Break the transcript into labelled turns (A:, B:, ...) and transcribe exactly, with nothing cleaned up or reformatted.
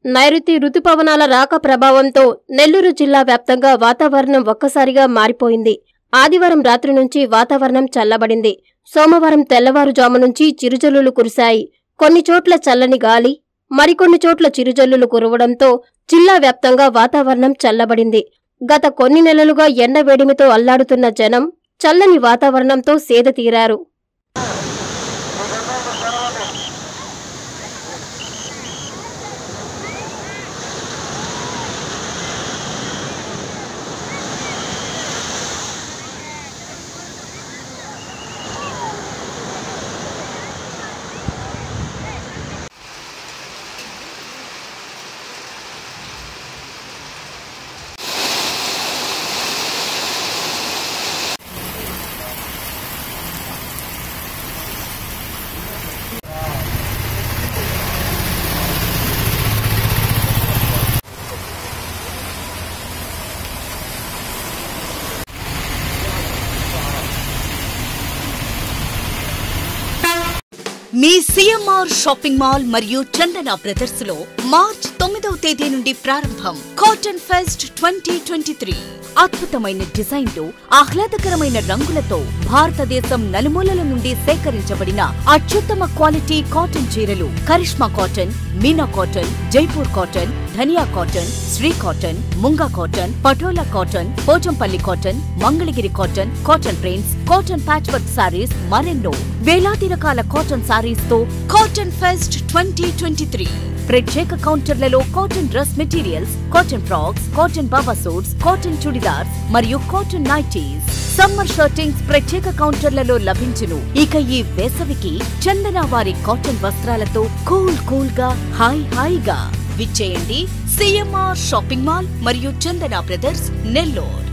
A: నైరుతి రుతుపవనాల రాక ప్రభావంతో నెల్లూరు జిల్లా వ్యాప్తంగా వాతావరణం ఒక్కసారిగా మారిపోయింది. ఆదివారం రాత్రి నుంచి వాతావరణం చల్లబడింది. సోమవారం తెల్లవారుజాము నుంచి చిరుజల్లులు కురిశాయి. కొన్ని చోట్ల చల్లని గాలి, మరికొన్ని చోట్ల చిరుజల్లులు కురవడంతో జిల్లా వ్యాప్తంగా వాతావరణం చల్లబడింది. గత కొన్ని నెలలుగా ఎండ వేడిమితో అల్లాడుతున్న జనం చల్లని వాతావరణంతో సేద తీరారు.
B: మీ సిఎంఆర్ షాపింగ్ మాల్ మరియు చందన బ్రదర్స్ లో మార్చ్ తొమ్మిదవ తేదీ నుండి ప్రారంభం cotton fest twenty twenty three. అద్భుతమైన డిజైన్లు, ఆహ్లాదకరమైన రంగులతో భారతదేశం నలుమూలల నుండి సేకరించబడిన అత్యుత్తమ క్వాలిటీ కాటన్ చీరలు Karishma cotton, Meena cotton, Jaipur cotton, Dhaniya cotton, Shri cotton, Munga cotton, Patola cotton, Pochampalli cotton, Mangalagiri cotton, cotton prints, cotton patch work sarees, మరెన్నో వేలాది రకాల కాటన్ సారీస్ తో cotton fest twenty twenty three. ప్రత్యేక కౌంటర్లలో cotton dress materials, cotton frocks, cotton baba suits, cotton churidars మరియు కాటన్ నైటీస్, సమ్మర్ షర్టింగ్స్ ప్రత్యేక కౌంటర్లలో లభించును. ఇక ఈ వేసవికి చందన వారి కాటన్ వస్త్రాలతో కూల్ కూల్ గా హాయ్ హాయిగా విచ్చేయండి సిఎంఆర్ షాపింగ్ మాల్ మరియు చందన బ్రదర్స్, నెల్లూరు.